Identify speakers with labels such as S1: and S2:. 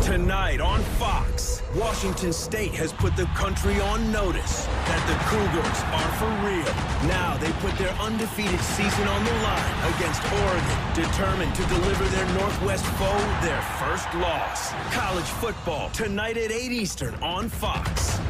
S1: Tonight on Fox, Washington State has put the country on notice that the Cougars are for real. Now they put their undefeated season on the line against Oregon, determined to deliver their Northwest foe their first loss. College football tonight at 8 Eastern on Fox.